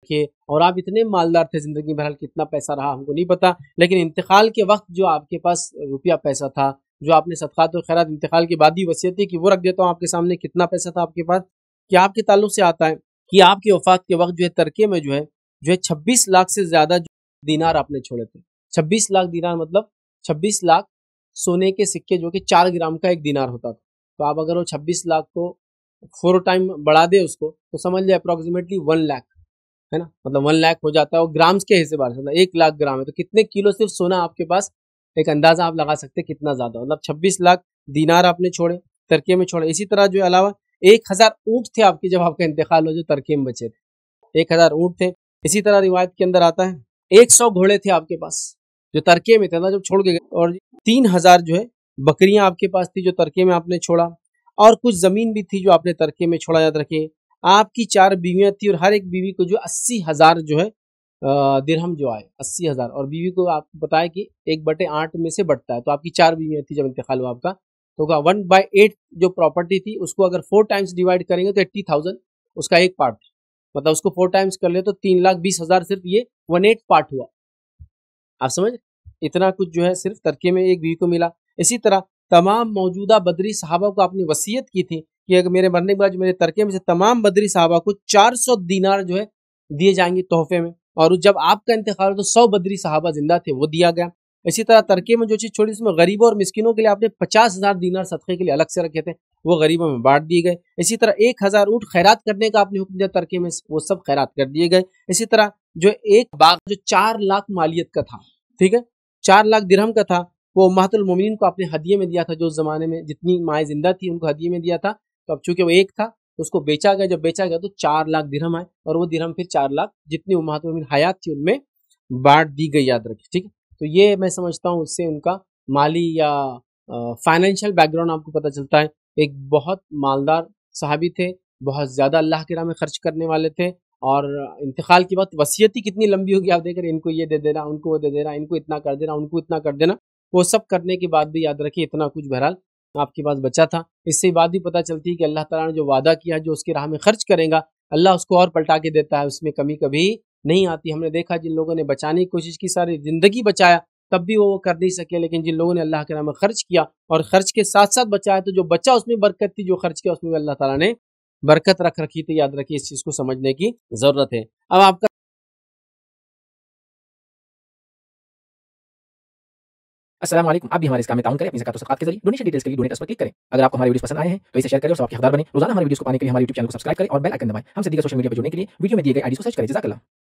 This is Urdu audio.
رکھے اور آپ اتنے مالدار تھے زندگی بہرحال کتنا پیسہ رہا ہم کو نہیں پتا، لیکن انتقال کے وقت جو آپ کے پاس روپیہ پیسہ تھا، جو آپ نے صدقات و خیرات انتقال کے بعد ہی وصیت کی کہ وہ رکھ دیتا ہوں آپ کے سامنے، کتنا پیسہ تھا آپ کے پاس؟ کہ آپ کے تعلق سے آتا ہے کہ آپ کی وفات کے وقت جو ہے ترکے میں جو ہے 26 لاکھ سے زیادہ دینار آپ نے چھوڑے تھے۔ 26 لاکھ دینار مطلب 26 لاکھ سونے کے سکے جو کہ 4 گرام کا ایک دینار ہوتا تھا۔ تو آپ اگر وہ 26 لاکھ کو 4 ٹائم بڑھا دے اس کو تو سمجھ لیں اپروکسیمیٹلی 1 لاکھ ہے نا، مطلب 1 لاکھ ہو جاتا ہے، وہ گرامز کے حساب سے 1 لاکھ گرام ہے تو کتنے کلو صرف سونا آپ کے پاس، ایک اندازہ آپ لگا سکتے کتنا زیادہ، مطلب 26 لاکھ دینار آپ نے چھوڑے، ترکے میں چھوڑے۔ اسی طرح جو علاوہ 1000 اونٹ تھے آپ کی جب آپ کا انتقال ہو جو ترکے میں بچے تھے، 1000 اونٹ تھے۔ اسی طرح روایت کے اندر آتا ہے 100 گھوڑے تھے آپ کے پاس جو ترکے میں تھے نا جب چھوڑ کے گئے، اور 3000 جو ہے بکریاں آپ کے پاس تھی جو ترکے میں آپ نے چھوڑا، اور کچھ زمین بھی تھی جو آپ نے ترکے میں چھوڑا۔ یاد رکھیں آپ کی 4 بیویاں تھی اور ہر ایک بیوی کو جو 80,000 جو ہے درہم جو آئے 80,000، اور بیوی کو آپ کو بتایا کہ 1/8 میں سے بٹتا ہے، تو آپ کی 4 بیویاں تھی جب انتقال ہوا آپ کا، تو 1/8 جو پراپرٹی تھی اس کو اگر 4 ٹائمز ڈیوائڈ کریں گے تو 80,000 اس کا ایک پارٹ، مطلب اس کو 4 ٹائمز کر لے تو 3,20,000 صرف یہ 1/8 پارٹ ہوا۔ آپ سمجھ اتنا کچھ جو ہے صرف ترکے میں ایک بیوی کو ملا۔ اسی طرح تمام موجودہ بدری صحابہ کو آپ نے وصیت کی تھی کہ اگر میرے مرنے کے بعد جو میرے ترکے میں سے تمام بدری صحابہ کو 400 دینار جو ہے دیے جائیں گے تحفے میں، اور جب آپ کا انتقال ہو تو 100 بدری صحابہ زندہ تھے وہ دیا گیا۔ اسی طرح ترکے میں جو چیز چھوڑی اس میں غریبوں اور مسکینوں کے لیے آپ نے 50,000 دینار صدقے کے لیے الگ سے رکھے تھے، وہ غریبوں میں بانٹ دیے گئے۔ اسی طرح 1000 اونٹ خیرات کرنے کا آپ نے حکم دیا ترکے میں، وہ سب خیرات کر دیے گئے۔ اسی طرح جو ایک باغ جو 4 لاکھ مالیت کا تھا، ٹھیک ہے، 4 لاکھ درہم کا تھا، وہ امہات المومنین کو آپ نے ہدیے میں دیا تھا، جو اس زمانے میں جتنی مائیں زندہ تھی ان کو ہدیے میں دیا تھا۔ تو اب چونکہ وہ ایک تھا تو اس کو بیچا گیا، جب بیچا گیا تو 4 لاکھ درہم آئے، اور وہ درہم پھر 4 لاکھ جتنی امہات المومنین حیات تھی ان میں بانٹ دی گئی، یاد رکھیں، ٹھیک ہے۔ تو یہ میں سمجھتا ہوں اس سے ان کا مالی یا فائنینشیل بیک گراؤنڈ آپ کو پتہ چلتا ہے۔ ایک بہت مالدار صحابی تھے، بہت زیادہ اللہ کی راہ میں خرچ کرنے والے تھے، اور انتقال کی وقت وصیت ہی کتنی لمبی ہوگی آپ دیکھ رہے ہیں، ان کو یہ دے دینا، ان کو وہ دے دینا، ان کو اتنا کر دینا، ان کو اتنا کر دینا، وہ سب کرنے کے بعد بھی یاد رکھیں اتنا کچھ بہرحال آپ کے پاس بچا تھا۔ اس سے بات بھی پتہ چلتی ہے کہ اللہ تعالیٰ نے جو وعدہ کیا جو اس کی راہ میں خرچ کرے گا اللہ اس کو اور پلٹا کے دیتا ہے، اس میں کمی کبھی نہیں آتی۔ ہم نے دیکھا جن لوگوں نے بچانے کی کوشش کی، ساری زندگی بچایا تب بھی وہ کر نہیں سکے، لیکن جن لوگوں نے اللہ کے راہ میں خرچ کیا اور خرچ کے ساتھ ساتھ بچایا تو جو بچا اس میں برکت تھی، جو خرچ کیا اس میں اللہ تعالیٰ نے برکت رکھ رکھی تھی۔ یاد رکھیے اس چیز کو سمجھنے کی ضرورت ہے۔ اب آپ کا السلام علیکم، آپ بھی ہمارے اس کام میں تعاون کریں اپنی زکات و صدقات کے ذریعے۔ ڈونیشن ڈیٹیلز کے لیے ڈونیٹ اس پر کلک کریں۔ اگر آپ کو ہمارے ویڈیوز پسند آئے ہیں تو اسے شیئر کریں اور سب کے حقدار بنیں۔ روزانہ ہمارے ویڈیوز کو پانے کے لیے ہمارے یوٹیوب چینل کو سبسکرائب کریں اور بیل آئکن دبائیں۔ ہم سے دیگر سوشل میڈیا پر جڑنے کے لیے ویڈیو میں دیے گئے آئی ڈی کو سرچ کریں۔ جزاک اللہ۔